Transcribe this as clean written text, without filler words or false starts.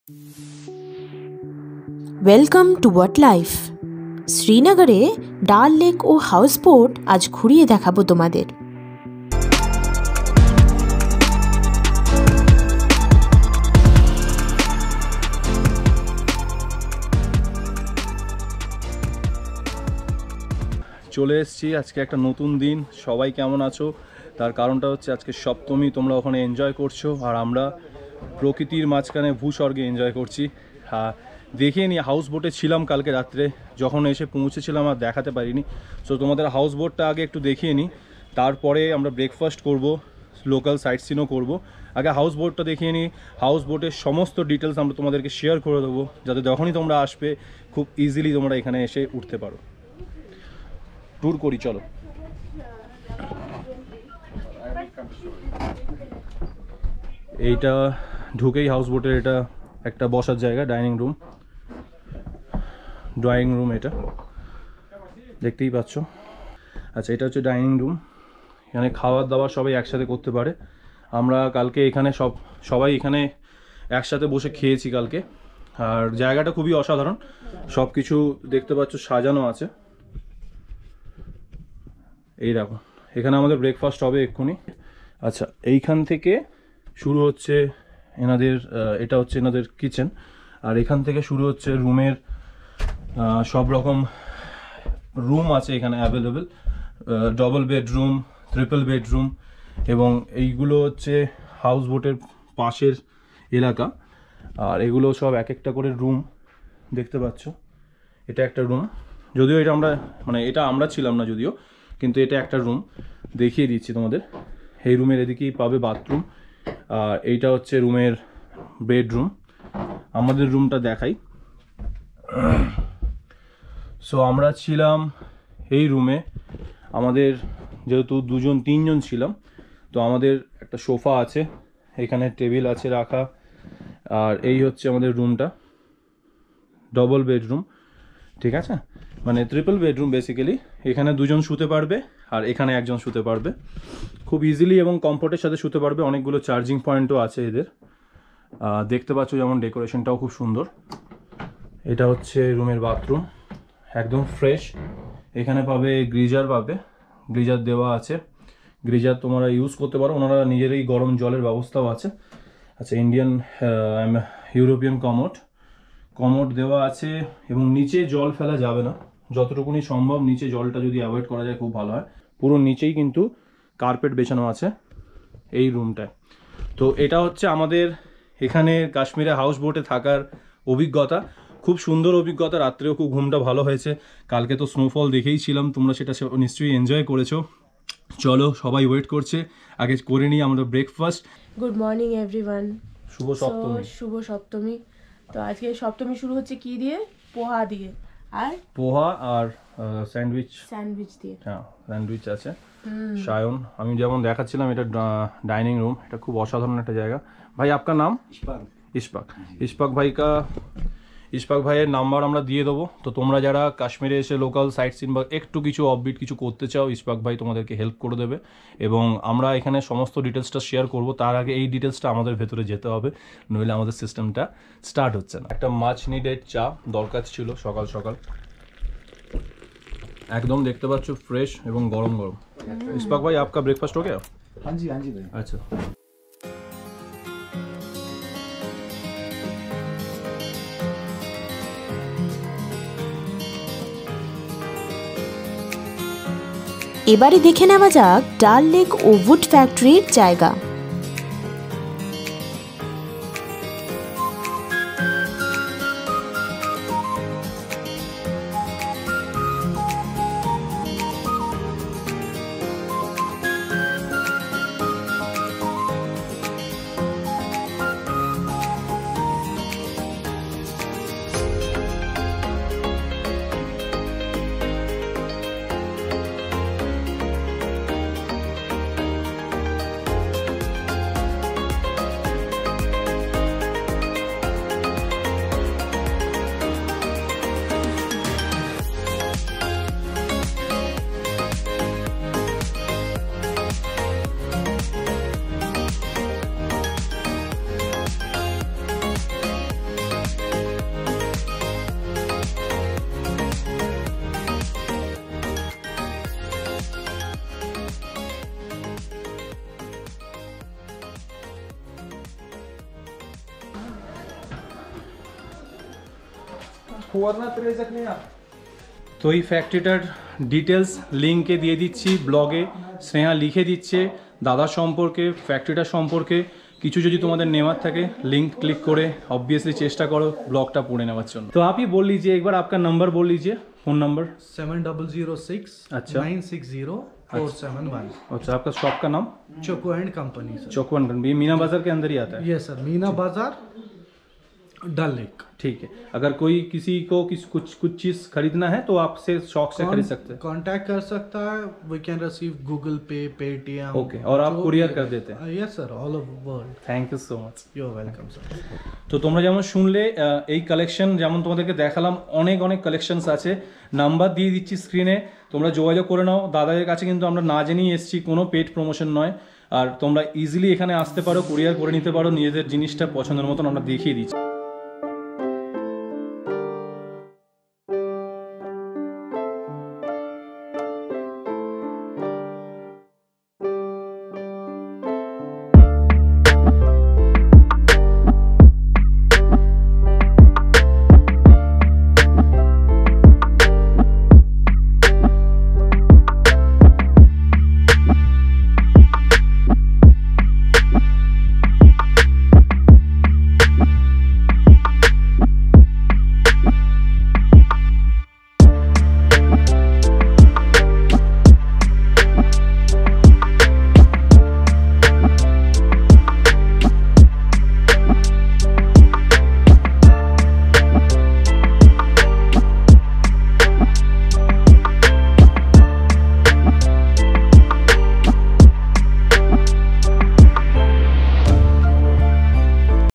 Welcome to watt life. শ্রীনগরে ডাল lake ও houseboat আজ ঘুরিয়ে দেখাবো তোমাদের। চলে এসেছি আজকে একটা নতুন দিন। সবাই কেমন আছো? তার কারণটা হচ্ছে আজকে সপ্তমী, তোমরা ওখানে এনজয় করছো আর আমরা প্রকৃতির মাঝখানে ভূস্বর্গে এনজয় করছি। দেখিয়ে নি, হাউস বোটে ছিলাম কালকে রাত্রে, যখন এসে পৌঁছেছিলাম আর দেখাতে পারিনি। সো তোমাদের হাউস বোটটা আগে একটু দেখিয়ে নিই, তারপরে আমরা ব্রেকফাস্ট করব, লোকাল সাইট সিনও করবো। আগে হাউস বোটটা দেখিয়ে নিই। হাউস বোটের সমস্ত ডিটেলস আমরা তোমাদেরকে শেয়ার করে দেবো, যাতে যখনই তোমরা আসবে খুব ইজিলি তোমরা এখানে এসে উঠতে পারো। ট্যুর করি, চলো। এইটা ঢুকেই হাউস বোটের এটা একটা বসার জায়গা, ডাইনিং রুম, ড্রয়িং রুম, এটা দেখতেই পাচ্ছ। আচ্ছা, এটা হচ্ছে ডাইনিং রুম। এখানে খাওয়া দাওয়া সবাই একসাথে করতে পারে। আমরা কালকে এখানে সবাই এখানে একসাথে বসে খেয়েছি কালকে। আর জায়গাটা খুবই অসাধারণ, সব কিছু দেখতে পাচ্ছ সাজানো আছে। এই দেখো, এখানে আমাদের ব্রেকফাস্ট হবে এক্ষুনি। আচ্ছা, এইখান থেকে শুরু হচ্ছে এনাদের, এটা হচ্ছে এনাদের কিচেন। আর এখান থেকে শুরু হচ্ছে রুমের, সব রকম রুম আছে এখানে available. Double bedroom, triple bedroom, এবং এইগুলো হচ্ছে হাউস বোটের পাশের এলাকা। আর এগুলো সব এক একটা করে রুম দেখতে পাচ্ছ। এটা একটা রুম, যদিও এটা এটা আমরা ছিলাম না যদিও, কিন্তু এটা একটা রুম দেখিয়ে দিচ্ছি তোমাদের। এই রুমের এদিকেই পাবে বাথরুম, আর এইটা হচ্ছে রুমের বেডরুম। আমাদের রুমটা দেখাই। সো আমরা ছিলাম এই রুমে, আমাদের যেহেতু তিনজন ছিলাম, তো আমাদের একটা সোফা আছে, এখানে টেবিল আছে রাখা। আর এই হচ্ছে আমাদের রুমটা, ডবল বেডরুম, ঠিক আছে, মানে ট্রিপল বেডরুম বেসিক্যালি। এখানে দুজন শুতে পারবে আর এখানে একজন শুতে পারবে, খুব ইজিলি এবং কমফোর্টের সাথে শুতে পারবে। অনেকগুলো চার্জিং পয়েন্টও আছে এদের, দেখতে পাচ্ছ, যেমন ডেকোরেশনটাও খুব সুন্দর। এটা হচ্ছে রুমের বাথরুম, একদম ফ্রেশ। এখানে পাবে গ্রিজার দেওয়া আছে। গ্রিজার তোমরা ইউজ করতে পারো, ওনারা নিজেরই গরম জলের ব্যবস্থাও আছে। আচ্ছা, ইউরোপিয়ান কমোড দেওয়া আছে, এবং নিচে জল ফেলা যাবে না, যতটুকুনি সম্ভব নিচে জলটা যদি অ্যাভয়েড করা যায় খুব ভালো হয়। পুরো নিচেই কিন্তু কার্পেট বেছানো আছে এই রুমটায়। তো এটা হচ্ছে আমাদের এখানে কাশ্মীরে হাউস বোটে থাকার অভিজ্ঞতা, খুব সুন্দর অভিজ্ঞতা। রাত্রেও খুব ঘুমটা ভালো হয়েছে। কালকে তো স্নোফল দেখেই ছিলাম, তোমরা সেটা নিশ্চয়ই এনজয় করেছো। চলো, সবাই ওয়েট করছে, আগে করে নিই আমরা ব্রেকফাস্ট। গুড মর্নিং এভরিওয়ান, শুভ সপ্তমী। শুভ সপ্তমী। তো আজকে সপ্তমী শুরু হচ্ছে কি দিয়ে? পোহা দিয়ে, আর স্যান্ডউইচ দিয়ে। হ্যাঁ, স্যান্ডউইচ আছে, সায়ন। আমি যেমন দেখাচ্ছিলাম, এটা ডাইনিং রুম, এটা খুব অসাধারণ একটা জায়গা। ভাই, আপনার নাম? ইশফাক ভাইয়ের নাম্বার আমরা দিয়ে দেবো। তো তোমরা যারা কাশ্মীরে এসে লোকাল সাইট সিন বা একটু কিছু অফবিট কিছু করতে চাও, ইশফাক ভাই তোমাদেরকে হেল্প করে দেবে। এবং আমরা এখানে সমস্ত ডিটেলসটা শেয়ার করব। তার আগে এই ডিটেলসটা আমাদের ভেতরে যেতে হবে, নইলে আমাদের সিস্টেমটা স্টার্ট হচ্ছে না। একটা মাছ নিডেড চা দরকার ছিল সকাল সকাল, একদম দেখতে পাচ্ছ ফ্রেশ এবং গরম গরম। ইশফাক ভাই, आपका ब्रेकफास्ट हो गया? हाँ जी भाई। अच्छा, এবারে দেখে নেওয়া যাক ডাল লেক ও উড ফ্যাক্টরির জায়গা। তো এই ফ্যাক্টরিটার ডিটেলস লিঙ্কে দিয়ে দিচ্ছি ব্লগে, স্নেহা লিখে দিচ্ছে দাদা সম্পর্কে, ফ্যাক্টরিটা সম্পর্কে। কিছু যদি তোমাদের নেওয়ার থাকে লিঙ্ক क्लिक করে ऑब्वियसली चेष्टा करो ब्लॉगটা পড়ে নেওয়ার জন্য। तो आप ही बोल लीजिए एक बार आपका नंबर बोल लीजिए, फोन नंबर 7006 अच्छा 960471। अच्छा, आपका शॉप का नाम Choco and company sir. Choco and company, ये मीना बाजार के अंदर ही आता है? ये सर मीना बाजार डल लेक। ठीक है, अगर कोई किसी को कुछ चीज़ खरीदना है तो आपसे शॉप से खरीद सकते हैं? कांटेक्ट कर सकता है, we can receive Google Pay, Paytm. Okay, और आप कुरियर कर देते हैं? Yes sir, all over world. Thank you so much. You are welcome sir. তো তোমরা যেমন শুনলে এই কালেকশন যেমন তোমাদেরকে দেখালাম, অনেক অনেক কালেকশনস আছে, নাম্বার দিয়ে দিচ্ছি স্ক্রিনে, তোমরা যোগাযোগ করে নাও। দাদাদের কাছে কিন্তু আমরা না জেনেই এসেছি, কোনো পেড প্রমোশন নয়। আর তোমরা ইজিলি এখানে আসতে পারো, কুরিয়ার করে নিতে পারো, নিজেদের জিনিসটা পছন্দের মতন আমরা দেখিয়ে দিচ্ছি।